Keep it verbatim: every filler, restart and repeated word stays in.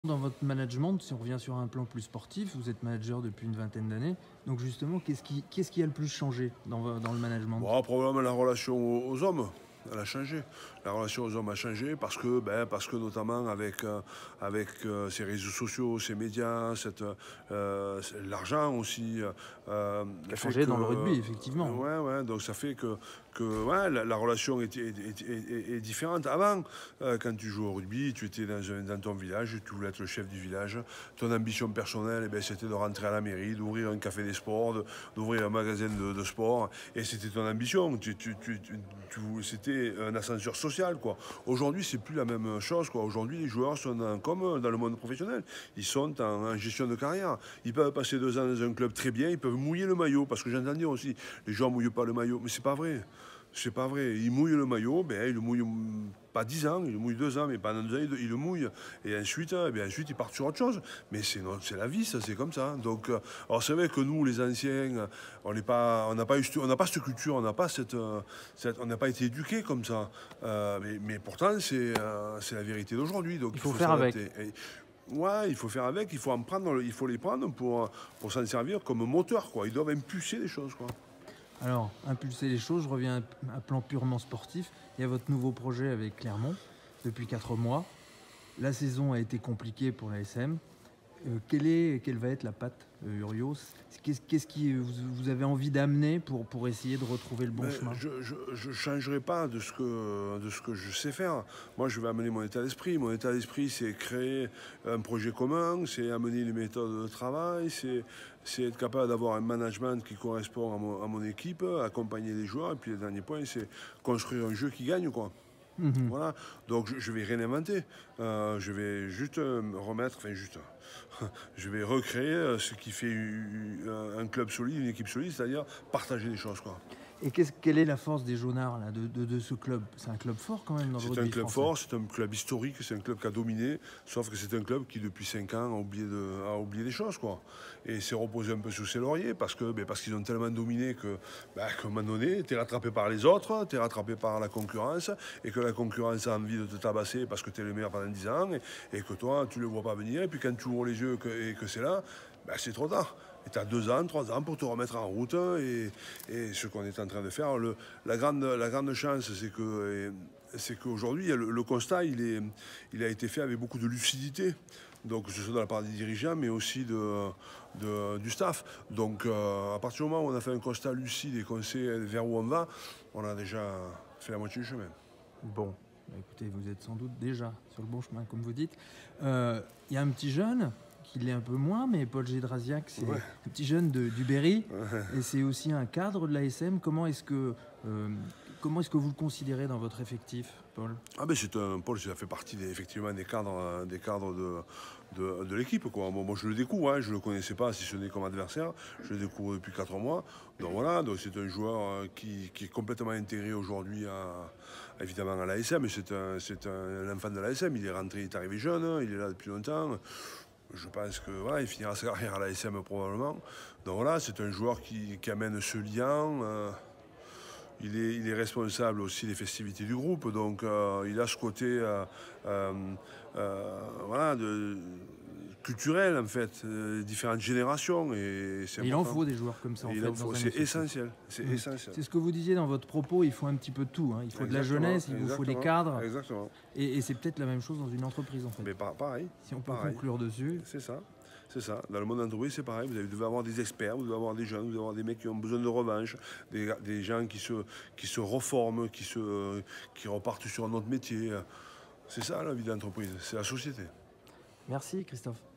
Dans votre management, si on revient sur un plan plus sportif, vous êtes manager depuis une vingtaine d'années. Donc justement, qu'est-ce qui, qu'est-ce qui a le plus changé dans, vo- dans le management? Bon, probablement la relation aux, aux hommes, elle a changé. La relation aux hommes a changé parce que, ben, parce que notamment avec, euh, avec euh, ces réseaux sociaux, ces médias, cette, euh, c'est- l'argent aussi, euh, Qui a fait changé que, dans le euh, rugby, effectivement. ouais, ouais, donc ça fait que, que ouais, la, la relation est, est- est- est- est différente. Avant, euh, quand tu jouais au rugby, tu étais dans, un- dans ton village, tu voulais être le chef du village. Ton ambition personnelle, eh ben, c'était de rentrer à la mairie, d'ouvrir un café des sports, de- d'ouvrir un magasin de, de sport. Et c'était ton ambition. Tu, tu- tu- tu- tu- c'était un ascenseur social, quoi. Aujourd'hui, c'est plus la même chose, quoi. Aujourd'hui, les joueurs sont dans- comme dans le monde professionnel. Ils sont en, en gestion de carrière. Ils peuvent passer deux ans dans un club très bien. Ils peuvent mouiller le maillot, parce que j'entends dire aussi, les joueurs mouillent pas le maillot, mais c'est pas vrai. C'est pas vrai. Ils mouillent le maillot, ben, ils le mouillent mm, pas dix ans, ils le mouillent deux ans, mais pendant deux ans, ils, ils le mouillent. Et ensuite, eh bien, ensuite, ils partent sur autre chose. Mais c'est notre- c'est la vie, ça, c'est comme ça. Donc, euh, alors c'est vrai que nous, les anciens, euh, on n'est pas, on n'a pas eu, cette- on n'a pas cette culture, on n'a pas cette, euh, cette- on n'a pas été éduqués comme ça. Euh, mais, mais pourtant, c'est, euh, c'est la vérité d'aujourd'hui. Donc, Il il faut faut faire avec. s'adapter. Et- Ouais, il faut faire avec, il faut en prendre, il faut les prendre pour, pour s'en servir comme moteur, quoi. Ils doivent impulser les choses, quoi. Alors, impulser les choses, je reviens à un plan purement sportif. Il y a votre nouveau projet avec Clermont depuis quatre mois. La saison a été compliquée pour la S M. Euh, quelle, est, quelle va être la patte euh, Urios? Qu'est-ce qu'est-ce qui vous, vous avez envie d'amener pour, pour essayer de retrouver le bon Mais chemin? je ne changerai pas de ce, que, de ce que je sais faire. Moi, je vais amener mon état d'esprit. Mon état d'esprit, c'est créer un projet commun, c'est amener une méthode de travail, c'est c'est être capable d'avoir un management qui correspond à mon, à mon équipe, accompagner les joueurs. Et puis, le dernier point, c'est construire un jeu qui gagne, quoi. Mhm. Voilà, donc je, ne vais rien inventer. Euh, je vais juste euh, me remettre, enfin juste, je vais recréer euh, ce qui fait euh, un club solide, une équipe solide, c'est-à-dire partager les choses, quoi. Et qu'est-ce- quelle est la force des Jaunards là, de, de- de ce club? C'est un club fort quand même dans le C'est un rugby club français. fort, c'est un club historique, c'est un club qui a dominé, sauf que c'est un club qui depuis cinq ans a oublié, de, a oublié des choses, quoi. Et s'est reposé un peu sur ses lauriers parce que ben, parce qu'ils ont tellement dominé que, ben, qu'à un moment donné, tu es rattrapé par les autres, tu es rattrapé par la concurrence, et que la concurrence a envie de te tabasser parce que tu es le meilleur pendant dix ans, et, et que toi, tu ne le vois pas venir, et puis quand tu ouvres les yeux que, et que c'est là, ben, c'est trop tard. Et tu as deux ans, trois ans pour te remettre en route. Et, et ce qu'on est en train de faire, le, la, grande, la grande chance, c'est que c'est qu'aujourd'hui, le, le constat, il, est, il a été fait avec beaucoup de lucidité. Donc, que ce soit de la part des dirigeants, mais aussi de, de- du staff. Donc, euh, à partir du moment où on a fait un constat lucide et qu'on sait vers où on va, on a déjà fait la moitié du chemin. Bon, bah écoutez, vous êtes sans doute déjà sur le bon chemin, comme vous dites. Euh, Il y a un petit jeune qui l'est un peu moins, mais Paul Gédrasiac, c'est Ouais. un petit jeune de- du Berry, et c'est aussi un cadre de l'A S M. Comment est-ce que, euh, comment est-ce que vous le considérez dans votre effectif, Paul? Ah ben c'est un Paul, ça fait partie des, effectivement des cadres, euh, des cadres de, de, de l'équipe, quoi. Bon, moi je le découvre, hein, je ne le connaissais pas si ce n'est comme adversaire, je le découvre depuis quatre mois. Donc voilà, donc c'est un joueur euh, qui, qui est complètement intégré aujourd'hui à, évidemment à l'A S M, c'est un, c'est un, un enfant de l'A S M, il est rentré, il est arrivé jeune, hein, il est là depuis longtemps. Je pense que voilà, il finira sa carrière à l'A S M probablement. Donc voilà, c'est un joueur qui, qui amène ce lien. euh, il est, il est responsable aussi des festivités du groupe, donc euh, il a ce côté euh, euh, euh, voilà, de, culturel en fait, euh, différentes générations, et c'est Et il en important. faut des joueurs comme ça, en Et il fait, en dans faut, un c'est effectif. essentiel, c'est Mm. essentiel. C'est ce que vous disiez dans votre propos, il faut un petit peu de tout, hein. Il faut de la Exactement, jeunesse, il vous faut des exactement, cadres, Exactement. et, et c'est peut-être la même chose dans une entreprise, en fait. Mais pa- pareil, Si on peut pareil. conclure dessus. C'est ça. C'est ça. Dans le monde d'entreprise, c'est pareil. Vous avez- vous devez avoir des experts, vous devez avoir des jeunes, vous devez avoir des mecs qui ont besoin de revanche, des, des gens qui se, qui se reforment, qui, se, qui repartent sur un autre métier. C'est ça la vie d'entreprise, c'est la société. Merci, Christophe.